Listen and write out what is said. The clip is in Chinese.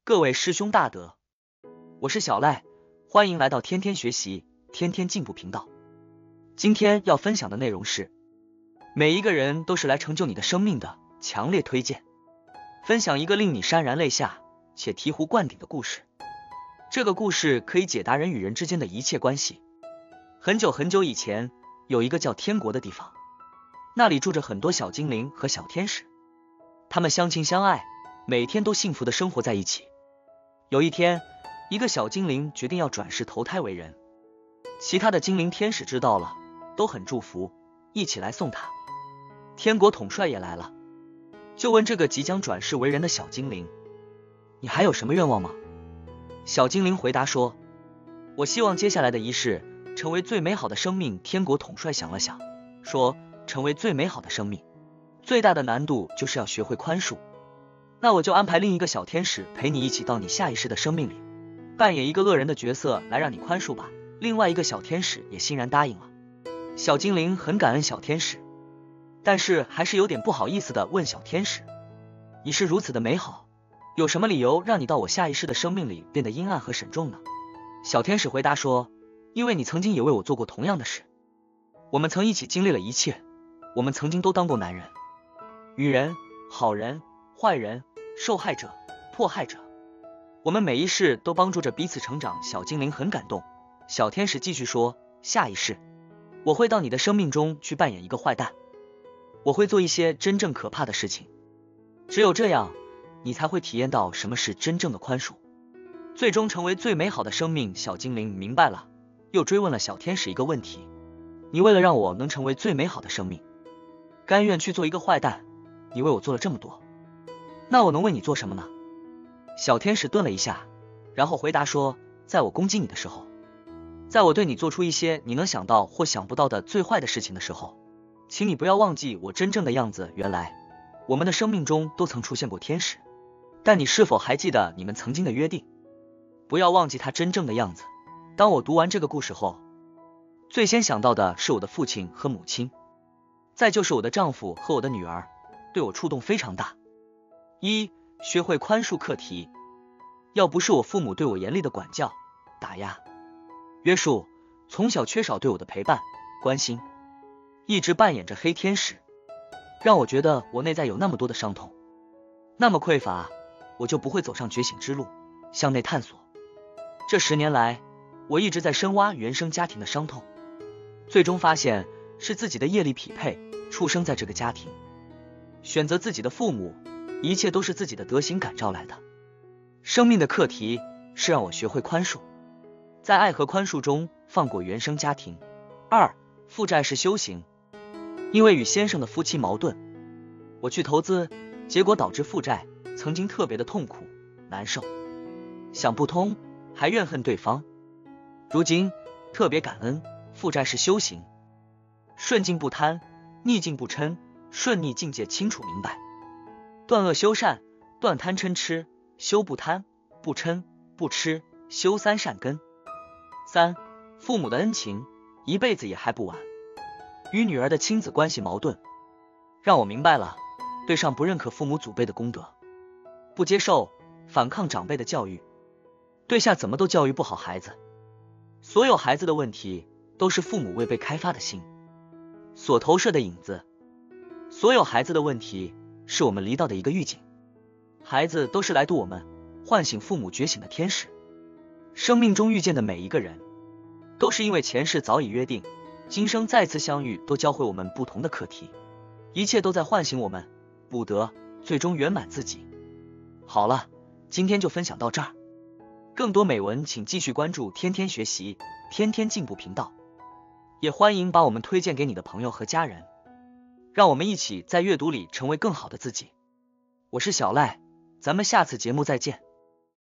各位师兄大德，我是小赖，欢迎来到天天学习，天天进步频道。今天要分享的内容是，每一个人都是来成就你的生命的，强烈推荐。分享一个令你潸然泪下且醍醐灌顶的故事。这个故事可以解答人与人之间的一切关系。很久很久以前，有一个叫天国的地方，那里住着很多小精灵和小天使，他们相亲相爱，每天都幸福的生活在一起。有一天，一个小精灵决定要转世投胎为人，其他的精灵天使知道了，都很祝福，一起来送他。天国统帅也来了，就问这个即将转世为人的小精灵，你还有什么愿望吗？小精灵回答说，我希望接下来的一世成为最美好的生命。天国统帅想了想，说，成为最美好的生命，最大的难度就是要学会宽恕。那我就安排另一个小天使陪你一起到你下一世的生命里，扮演一个恶人的角色来让你宽恕吧。另外一个小天使也欣然答应了。小精灵很感恩小天使，但是还是有点不好意思的问小天使，你是如此的美好，有什么理由让你到我下一世的生命里变得阴暗和沈重呢？小天使回答说，因为你曾经也为我做过同样的事，我们曾一起经历了一切，我们曾经都当过男人、女人、好人、坏人、受害者、迫害者，我们每一世都帮助着彼此成长。小精灵很感动。小天使继续说，下一世我会到你的生命中去扮演一个坏蛋，我会做一些真正可怕的事情，只有这样你才会体验到什么是真正的宽恕，最终成为最美好的生命。小精灵明白了，又追问了小天使一个问题，你为了让我能成为最美好的生命，甘愿去做一个坏蛋，你为我做了这么多，那我能为你做什么呢？小天使顿了一下，然后回答说，在我攻击你的时候，在我对你做出一些你能想到或想不到的最坏的事情的时候，请你不要忘记我真正的样子。原来我们的生命中都曾出现过天使，但你是否还记得你们曾经的约定？不要忘记他真正的样子。当我读完这个故事后，最先想到的是我的父亲和母亲，再就是我的丈夫和我的女儿，对我触动非常大。一、学会宽恕课题。要不是我父母对我严厉的管教、打压、约束，从小缺少对我的陪伴、关心，一直扮演着黑天使，让我觉得我内在有那么多的伤痛，那么匮乏，我就不会走上觉醒之路，向内探索。这10年来，我一直在深挖原生家庭的伤痛，最终发现是自己的业力匹配，出生在这个家庭，选择自己的父母，一切都是自己的德行感召来的。生命的课题是让我学会宽恕，在爱和宽恕中放过原生家庭。2、负债是修行。因为与先生的夫妻矛盾，我去投资，结果导致负债，曾经特别的痛苦难受，想不通，还怨恨对方。如今特别感恩，负债是修行，顺境不贪，逆境不嗔，顺逆境界清楚明白，断恶修善，断贪嗔痴，修不贪不嗔不痴，修3善根。3、父母的恩情，一辈子也还不晚。与女儿的亲子关系矛盾，让我明白了，对上不认可父母祖辈的功德，不接受反抗长辈的教育，对下怎么都教育不好孩子。所有孩子的问题都是父母未被开发的心所投射的影子，所有孩子的问题是我们离道的一个预警。孩子都是来度我们，唤醒父母觉醒的天使。生命中遇见的每一个人，都是因为前世早已约定，今生再次相遇，都教会我们不同的课题，一切都在唤醒我们，补德，最终圆满自己。好了，今天就分享到这儿，更多美文请继续关注天天学习，天天进步频道，也欢迎把我们推荐给你的朋友和家人，让我们一起在阅读里成为更好的自己。我是小赖，咱们下次节目再见。